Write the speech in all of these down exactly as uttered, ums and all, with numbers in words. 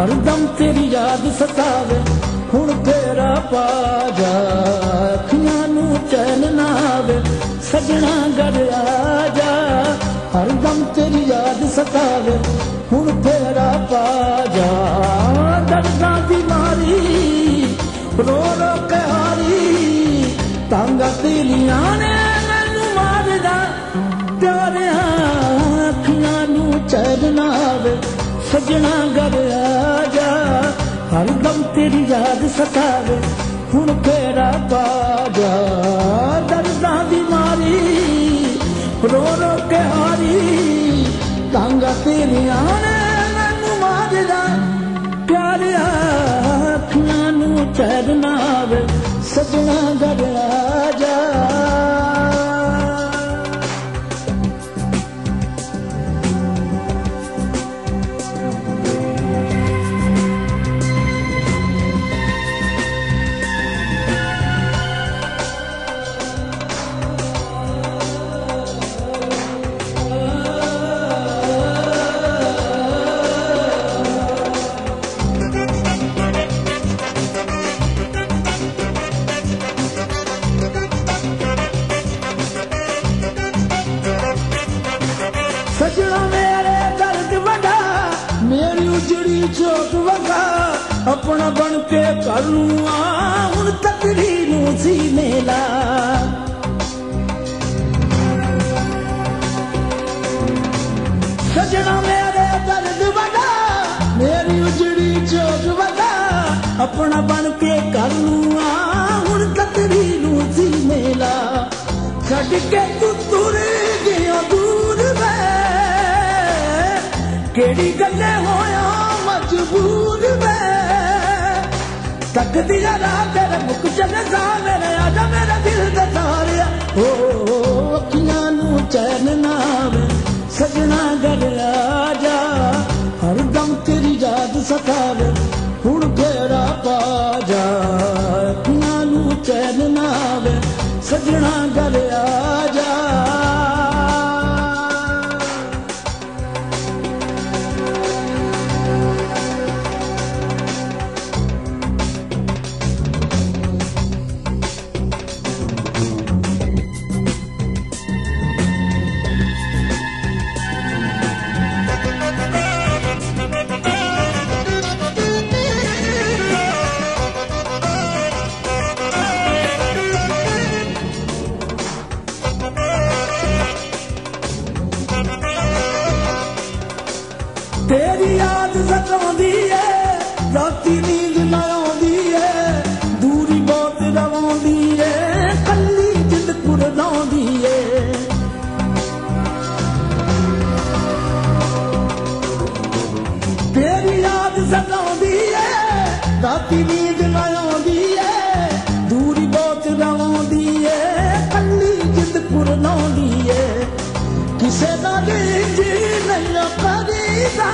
हरदम तेरी याद सतावे हुण तेरा पा जा अखियां नू चैन ना आवे सजना घर आ जा हरदम तेरी याद सतावे हुण तेरा पा जा दर्दां दी मारी रो रो के हारी तांगा तेरियां ने मैनू मारदा प्यारिया अखियां नू चैन ना आवे सजना घर आ जा हरदम तेरी याद सतावे हुण तेरा पा जा दर्दां दी मारी रो रो के हारी तांगा तेरियां ने मैनू मारदा प्यारिया अखियां नू चैन ना आवे सजना घर आ जा सजना मेरे दर्द वगा मेरी उजड़ी चोट वगा अपना बन के कर लूं हुण तकड़ी नू सीने ला सजना मेरे दर्द वगा मेरी उजड़ी चोट वगा अपना बन के कर लूं हुण तकड़ी नू सीने ला छड़ के तू तुर गया दूर वे केड़ी गल्ले होया मजबूर वे तक दिया रात तेरे मुक चले सा मेरे आजा मेरा दिल दा तारिया ओ अखियां नू चैन ना आवे सजना घर आ जा हरदम तेरी याद सतावे हुण तेरा पा जा अखियां नू चैन ना आवे सजना घर आ जा तेरी याद सताउंदी है राती नींद ना आउंदी है दूरी बहुत रवाउंदी है कल्ली जिंद कुरलाउंदी है तेरी याद सताउंदी है राती नींद ना आउंदी है दूरी बहुत रवाउंदी है कल्ली जिंद कुरलाउंदी है किसे नाल जी नहीं करीदा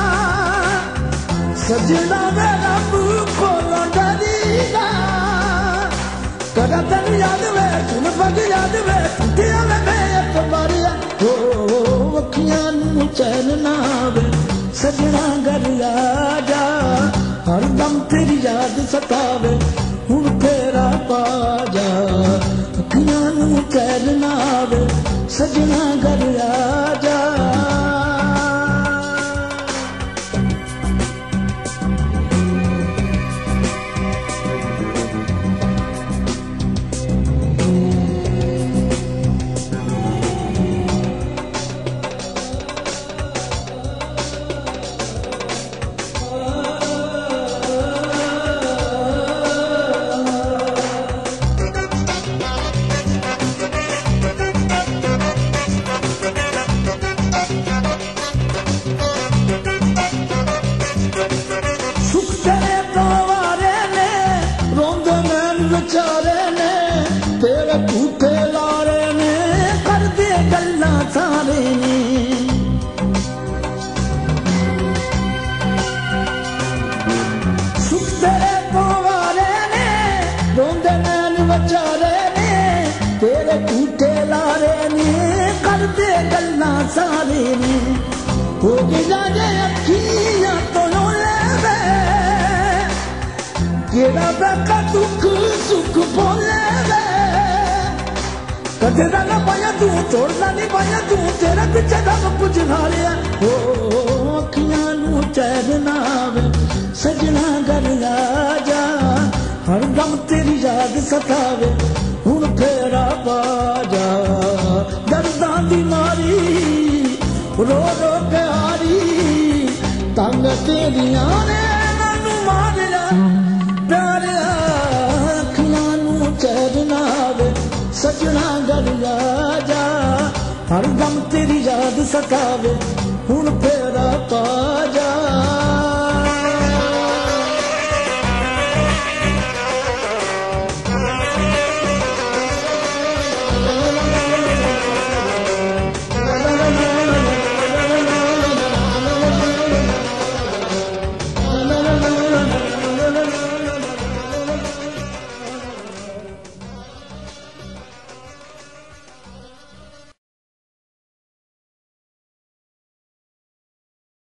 सजना मेरा मुंह खोलो डरीदा कदा तन याद वे तुम पग याद वे टूटिया वे मैं तुम्हारिया हो अखियां नू चैन ना आवे सजना घर आ जा हरदम तेरी याद सतावे हुण तेरा पा जा अखियां नू चैन ना आवे सजना घर आ जा बेचारे ने तेरे झूठे लारे ने कर दे गल्लां सारे ने सुख तेरे पवारे ने रोंदे नैन बेचारे ने तेरे झूठे लारे ने कर दे गल्लां सारे ने हो गया जे अखियां तो ले केड़ा बैठा दुख सुख बोले वे कदे दा ना पाया तू तोड़ना नहीं पाया तू तेरा पिछे रब कुछ हारिया ओ अखियां नू चैन ना आवे सजना घर आ जा हरदम तेरी याद सतावे हुण फेरा पा जा दर्दां दी मारी रो रो के हारी तंग तेरियां ने मैनू मारिया प्यारिया अखियां नू चैन ना आवे सजना घर आ जा हरदम तेरी याद सतावे हुण